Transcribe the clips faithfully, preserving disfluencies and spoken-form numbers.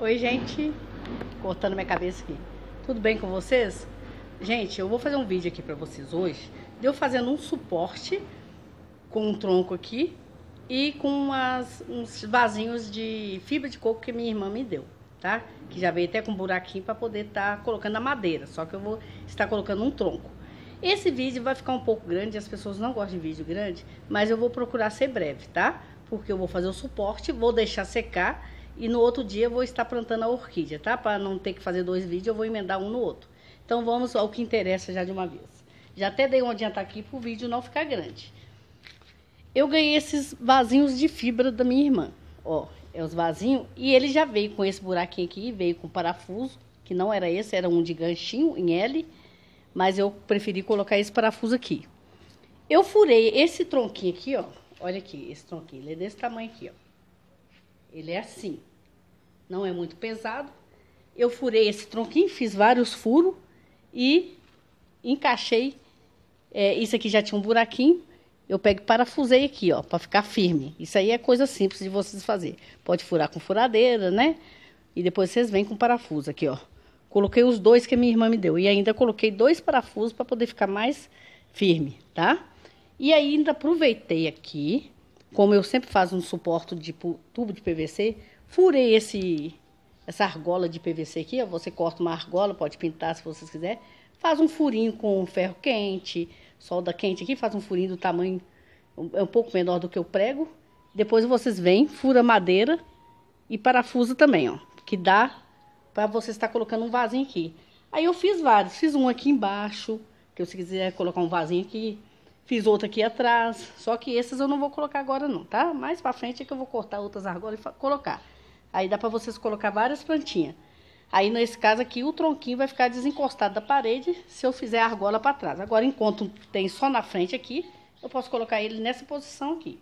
Oi, gente, cortando minha cabeça aqui. Tudo bem com vocês? Gente, eu vou fazer um vídeo aqui pra vocês hoje, de eu fazendo um suporte com um tronco aqui e com umas, uns vasinhos de fibra de coco que minha irmã me deu, tá? Que já veio até com um buraquinho pra poder estar tá colocando a madeira, só que eu vou estar colocando um tronco. Esse vídeo vai ficar um pouco grande, as pessoas não gostam de vídeo grande, mas eu vou procurar ser breve, tá? Porque eu vou fazer o suporte, vou deixar secar e no outro dia eu vou estar plantando a orquídea, tá? Para não ter que fazer dois vídeos, eu vou emendar um no outro. Então vamos ao que interessa já de uma vez. Já até dei um adiantar aqui para o vídeo não ficar grande. Eu ganhei esses vasinhos de fibra da minha irmã, ó, é os vasinhos, e ele já veio com esse buraquinho aqui, veio com parafuso, que não era esse, era um de ganchinho em L, mas eu preferi colocar esse parafuso aqui. Eu furei esse tronquinho aqui, ó, olha aqui, esse tronquinho, ele é desse tamanho aqui, ó. Ele é assim, não é muito pesado. Eu furei esse tronquinho, fiz vários furos e encaixei. É, isso aqui já tinha um buraquinho. Eu pego e parafusei aqui, ó, para ficar firme. Isso aí é coisa simples de vocês fazer. Pode furar com furadeira, né? E depois vocês vêm com parafuso aqui, ó. Coloquei os dois que a minha irmã me deu. E ainda coloquei dois parafusos para poder ficar mais firme, tá? E ainda aproveitei aqui, como eu sempre faço um suporte de tubo de P V C, furei esse, essa argola de P V C aqui, ó, você corta uma argola, pode pintar se vocês quiserem, faz um furinho com ferro quente, solda quente aqui, faz um furinho do tamanho, é um pouco menor do que eu prego, depois vocês vêm, fura madeira e parafusa também, ó, que dá para você estar colocando um vasinho aqui. Aí eu fiz vários, fiz um aqui embaixo, que se quiser colocar um vasinho aqui, fiz outro aqui atrás, só que esses eu não vou colocar agora não, tá? Mais pra frente é que eu vou cortar outras argolas e colocar. Aí dá pra vocês colocar várias plantinhas. Aí nesse caso aqui o tronquinho vai ficar desencostado da parede se eu fizer a argola pra trás. Agora enquanto tem só na frente aqui, eu posso colocar ele nessa posição aqui.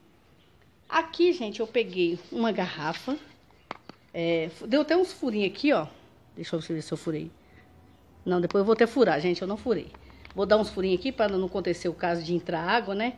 Aqui, gente, eu peguei uma garrafa, é, deu até uns furinhos aqui, ó. Deixa eu ver se eu furei. Não, depois eu vou até furar, gente, eu não furei. Vou dar uns furinhos aqui para não acontecer o caso de entrar água, né?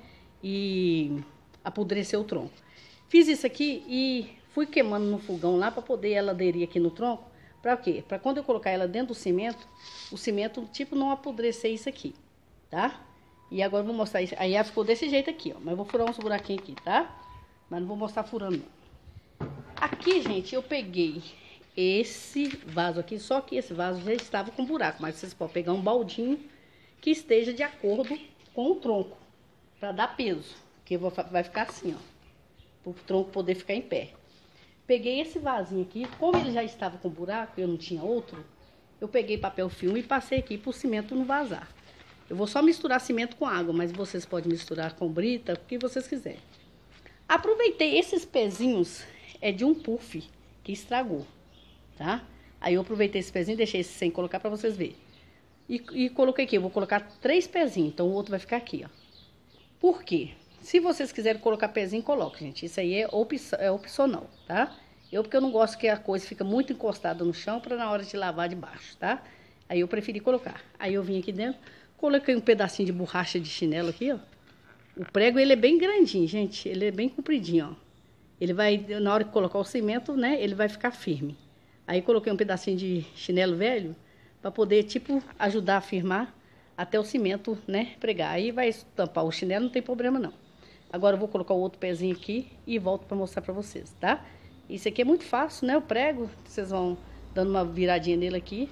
E apodrecer o tronco. Fiz isso aqui e fui queimando no fogão lá para poder ela aderir aqui no tronco. Para quê? Para quando eu colocar ela dentro do cimento, o cimento tipo não apodrecer isso aqui, tá? E agora eu vou mostrar isso. Aí ela ficou desse jeito aqui, ó. Mas eu vou furar uns buraquinhos aqui, tá? Mas não vou mostrar furando não. Aqui, gente, eu peguei esse vaso aqui, só que esse vaso já estava com buraco. Mas vocês podem pegar um baldinho que esteja de acordo com o tronco, para dar peso, que vai ficar assim, ó, para o tronco poder ficar em pé. Peguei esse vasinho aqui, como ele já estava com buraco, eu não tinha outro, eu peguei papel filme e passei aqui para o cimento não vazar. Eu vou só misturar cimento com água, mas vocês podem misturar com brita, o que vocês quiserem. Aproveitei esses pezinhos, é de um puff que estragou, tá? Aí eu aproveitei esse pezinho, deixei esse sem colocar para vocês verem. E, e coloquei aqui, eu vou colocar três pezinhos, então o outro vai ficar aqui, ó. Por quê? Se vocês quiserem colocar pezinho, coloque, gente. Isso aí é, op é opcional, tá? Eu, porque eu não gosto que a coisa fica muito encostada no chão para na hora de lavar de baixo, tá? Aí eu preferi colocar. Aí eu vim aqui dentro, coloquei um pedacinho de borracha de chinelo aqui, ó. O prego, ele é bem grandinho, gente. Ele é bem compridinho, ó. Ele vai, na hora que colocar o cimento, né, ele vai ficar firme. Aí coloquei um pedacinho de chinelo velho, para poder, tipo, ajudar a firmar até o cimento, né, pregar. Aí vai tampar o chinelo, não tem problema não. Agora eu vou colocar o outro pezinho aqui e volto para mostrar para vocês, tá? Isso aqui é muito fácil, né, o prego, vocês vão dando uma viradinha nele aqui,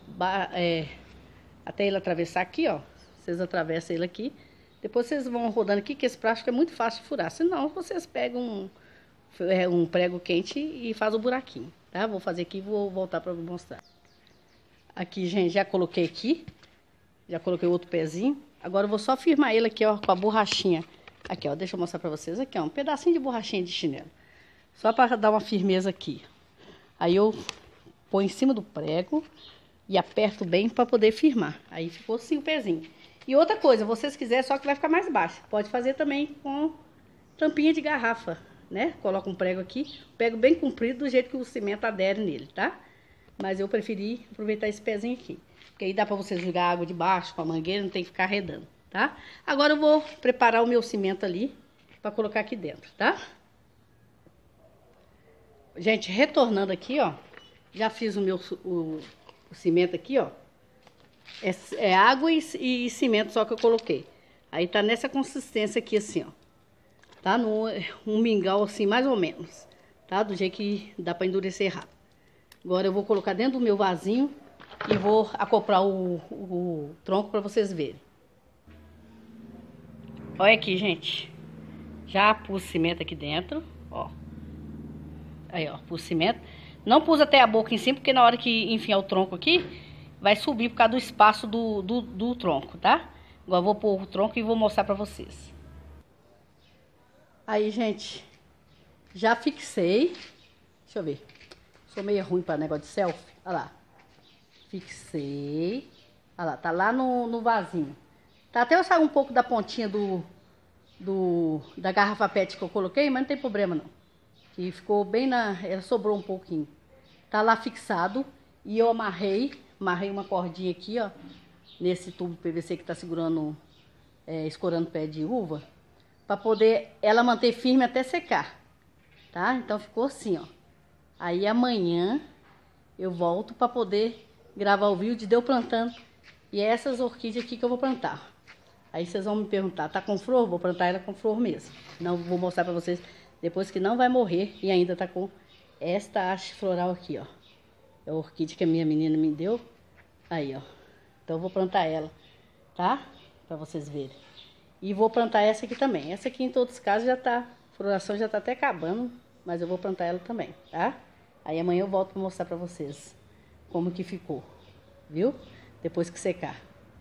é, até ele atravessar aqui, ó. Vocês atravessam ele aqui, depois vocês vão rodando aqui, que esse plástico é muito fácil de furar. Senão, vocês pegam um, é, um prego quente e faz o buraquinho, tá? Vou fazer aqui e vou voltar para mostrar. Aqui, gente, já coloquei aqui. Já coloquei outro pezinho. Agora eu vou só firmar ele aqui, ó, com a borrachinha. Aqui, ó, deixa eu mostrar pra vocês. Aqui, ó, um pedacinho de borrachinha de chinelo. Só pra dar uma firmeza aqui. Aí eu ponho em cima do prego e aperto bem pra poder firmar. Aí ficou assim o pezinho. E outra coisa, vocês quiserem, só que vai ficar mais baixo. Pode fazer também com tampinha de garrafa, né? Coloca um prego aqui, prego bem comprido, do jeito que o cimento adere nele, tá? Mas eu preferi aproveitar esse pezinho aqui. Porque aí dá pra vocês jogar água de baixo com a mangueira, não tem que ficar arredando, tá? Agora eu vou preparar o meu cimento ali pra colocar aqui dentro, tá? Gente, retornando aqui, ó. Já fiz o meu o, o cimento aqui, ó. É, é água e, e cimento só que eu coloquei. Aí tá nessa consistência aqui, assim, ó. Tá no um mingau, assim, mais ou menos. Tá? Do jeito que dá pra endurecer rápido. Agora eu vou colocar dentro do meu vasinho e vou acoplar o, o, o tronco pra vocês verem. Olha aqui, gente. Já pus cimento aqui dentro, ó. Aí, ó, pus cimento. Não pus até a boca em cima, porque na hora que enfiar o tronco aqui, vai subir por causa do espaço do, do, do tronco, tá? Agora eu vou pôr o tronco e vou mostrar pra vocês. Aí, gente, já fixei. Deixa eu ver. Sou meio ruim pra negócio de selfie. Olha lá. Fixei. Olha lá, tá lá no, no vasinho. Tá até eu sair um pouco da pontinha do, do da garrafa pet que eu coloquei, mas não tem problema não. Que ficou bem na... Ela sobrou um pouquinho. Tá lá fixado. E eu amarrei. Amarrei uma cordinha aqui, ó. Nesse tubo P V C que tá segurando... É, escorando pé de uva. Pra poder ela manter firme até secar. Tá? Então ficou assim, ó. Aí amanhã eu volto pra poder gravar o vídeo de eu plantando. E é essas orquídeas aqui que eu vou plantar. Aí vocês vão me perguntar, tá com flor? Vou plantar ela com flor mesmo. Não vou mostrar pra vocês depois que não vai morrer e ainda tá com esta haste floral aqui, ó. É a orquídea que a minha menina me deu. Aí, ó. Então eu vou plantar ela, tá? Pra vocês verem. E vou plantar essa aqui também. Essa aqui em todos os casos já tá, a floração já tá até acabando, mas eu vou plantar ela também, tá? Aí amanhã eu volto pra mostrar pra vocês como que ficou, viu? Depois que secar.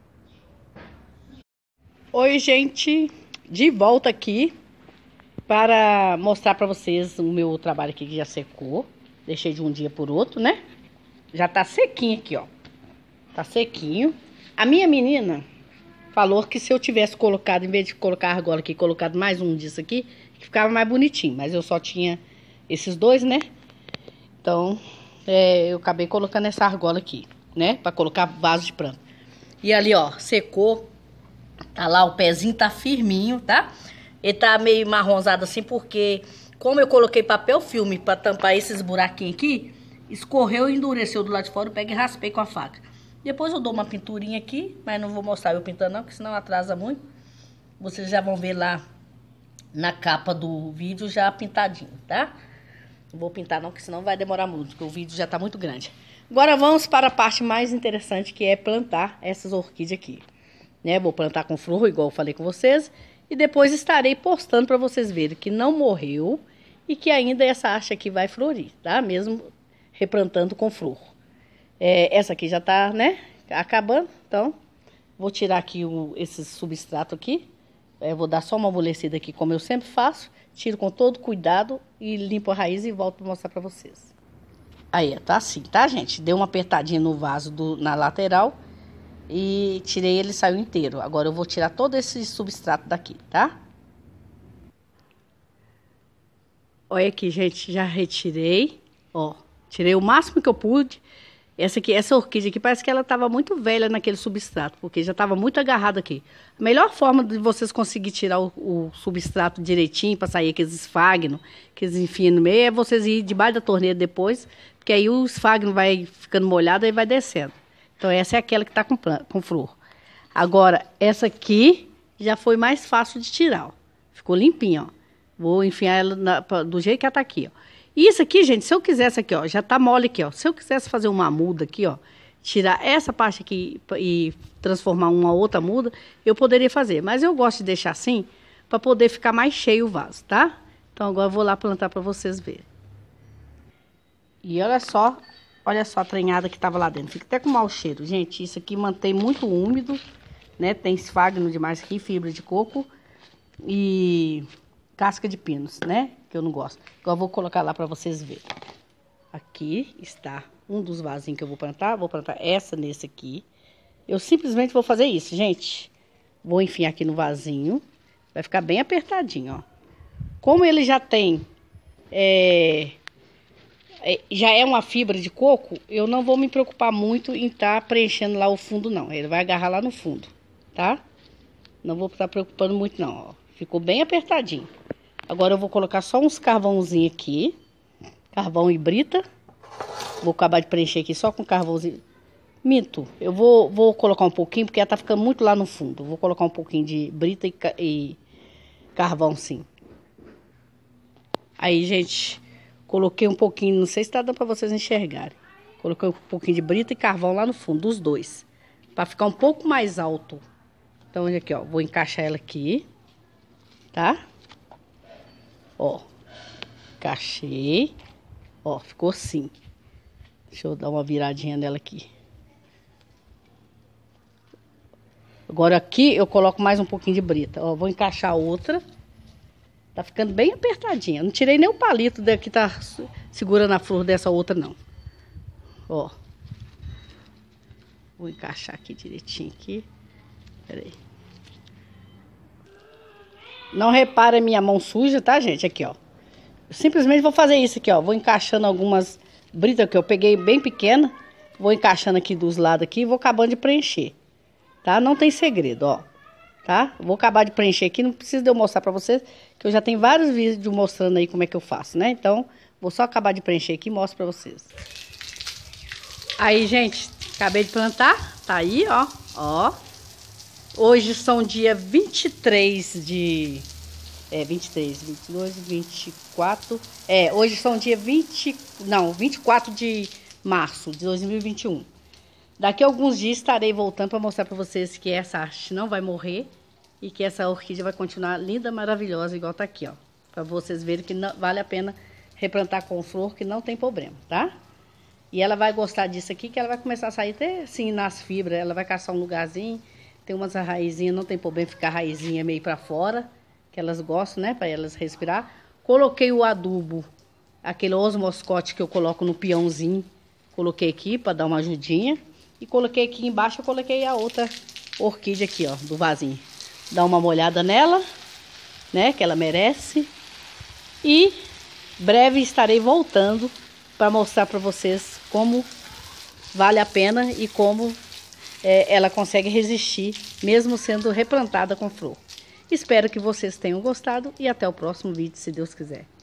Oi, gente, de volta aqui para mostrar para vocês o meu trabalho aqui que já secou. Deixei de um dia por outro, né? Já tá sequinho aqui, ó. Tá sequinho. A minha menina falou que se eu tivesse colocado, em vez de colocar argola aqui, colocado mais um disso aqui, que ficava mais bonitinho. Mas eu só tinha esses dois, né? Então, é, eu acabei colocando essa argola aqui, né? Para colocar vaso de planta. E ali, ó, secou. Tá lá, o pezinho tá firminho, tá? Ele tá meio marronzado assim, porque como eu coloquei papel filme pra tampar esses buraquinhos aqui, escorreu e endureceu do lado de fora, eu peguei e raspei com a faca. Depois eu dou uma pinturinha aqui, mas não vou mostrar eu pintando não, porque senão atrasa muito. Vocês já vão ver lá na capa do vídeo já pintadinho, tá? Não vou pintar não, porque senão vai demorar muito, porque o vídeo já tá muito grande. Agora vamos para a parte mais interessante, que é plantar essas orquídeas aqui. Né, vou plantar com flor, igual eu falei com vocês. E depois estarei postando para vocês verem que não morreu. E que ainda essa haste aqui vai florir, tá? Mesmo replantando com flor. É, essa aqui já tá, né, acabando. Então, vou tirar aqui o, esse substrato aqui. É, vou dar só uma amolecida aqui, como eu sempre faço. Tiro com todo cuidado e limpo a raiz e volto para mostrar para vocês. Aí, tá assim, tá, gente? Deu uma apertadinha no vaso do, na lateral. E tirei ele, saiu inteiro. Agora eu vou tirar todo esse substrato daqui, tá? Olha aqui, gente, já retirei. Ó, tirei o máximo que eu pude. Essa aqui, essa orquídea aqui, parece que ela estava muito velha naquele substrato, porque já estava muito agarrada aqui. A melhor forma de vocês conseguirem tirar o, o substrato direitinho, para sair aqueles esfagnos, que eles enfiam no meio, é vocês ir debaixo da torneira depois, porque aí o esfagno vai ficando molhado e vai descendo. Então, essa é aquela que tá com, com flor. Agora, essa aqui já foi mais fácil de tirar, ó. Ficou limpinha, ó. Vou enfiar ela na, pra, do jeito que ela tá aqui, ó. E isso aqui, gente, se eu quisesse aqui, ó, já tá mole aqui, ó. Se eu quisesse fazer uma muda aqui, ó, tirar essa parte aqui e transformar uma outra muda, eu poderia fazer. Mas eu gosto de deixar assim, para poder ficar mais cheio o vaso, tá? Então, agora eu vou lá plantar para vocês verem. E olha só... Olha só a tranhada que tava lá dentro. Fica até com mau cheiro. Gente, isso aqui mantém muito úmido, né? Tem esfagno demais aqui, fibra de coco e casca de pinos, né? Que eu não gosto. Agora eu vou colocar lá pra vocês verem. Aqui está um dos vasinhos que eu vou plantar. Vou plantar essa nesse aqui. Eu simplesmente vou fazer isso, gente. Vou enfiar aqui no vasinho. Vai ficar bem apertadinho, ó. Como ele já tem... É... já é uma fibra de coco, eu não vou me preocupar muito em estar tá preenchendo lá o fundo, não. Ele vai agarrar lá no fundo, tá? Não vou estar preocupando muito, não, ó. Ficou bem apertadinho. Agora eu vou colocar só uns carvãozinhos aqui. Carvão e brita. Vou acabar de preencher aqui só com carvãozinho. Minto, eu vou, vou colocar um pouquinho, porque ela tá ficando muito lá no fundo. Vou colocar um pouquinho de brita e, e carvão, sim. Aí, gente, coloquei um pouquinho, não sei se tá dando pra vocês enxergarem. Coloquei um pouquinho de brita e carvão lá no fundo, dos dois. Pra ficar um pouco mais alto. Então, olha aqui, ó, vou encaixar ela aqui, tá? Ó, encaixei. Ó, ficou assim. Deixa eu dar uma viradinha nela aqui. Agora aqui eu coloco mais um pouquinho de brita. Ó, vou encaixar outra. Tá ficando bem apertadinha. Não tirei nem o palito daqui, tá segurando a flor dessa outra, não. Ó. Vou encaixar aqui direitinho aqui. Pera aí. Não repara a minha mão suja, tá, gente? Aqui, ó. Eu simplesmente vou fazer isso aqui, ó. Vou encaixando algumas britas que eu peguei bem pequena. Vou encaixando aqui dos lados aqui e vou acabando de preencher. Tá? Não tem segredo, ó. Tá? Vou acabar de preencher aqui, não precisa de eu mostrar pra vocês, que eu já tenho vários vídeos mostrando aí como é que eu faço, né? Então, vou só acabar de preencher aqui e mostro pra vocês. Aí, gente, acabei de plantar, tá aí, ó, ó. Hoje são dia vinte e três de... É, vinte e três, vinte e dois, vinte e quatro... É, hoje são dia vinte... Não, vinte e quatro de março de dois mil e vinte e um. Daqui a alguns dias estarei voltando para mostrar para vocês que essa arte não vai morrer e que essa orquídea vai continuar linda, maravilhosa, igual tá aqui, ó. Para vocês verem que não, vale a pena replantar com flor, que não tem problema, tá? E ela vai gostar disso aqui, que ela vai começar a sair até assim nas fibras, ela vai caçar um lugarzinho, tem umas raizinhas, não tem problema ficar a raizinha meio para fora, que elas gostam, né, para elas respirar. Coloquei o adubo, aquele osmoscote que eu coloco no peãozinho, coloquei aqui para dar uma ajudinha. E coloquei aqui embaixo, eu coloquei a outra orquídea aqui, ó, do vasinho. Dá uma molhada nela, né, que ela merece. E breve estarei voltando para mostrar para vocês como vale a pena e como é, ela consegue resistir, mesmo sendo replantada com flor. Espero que vocês tenham gostado e até o próximo vídeo, se Deus quiser.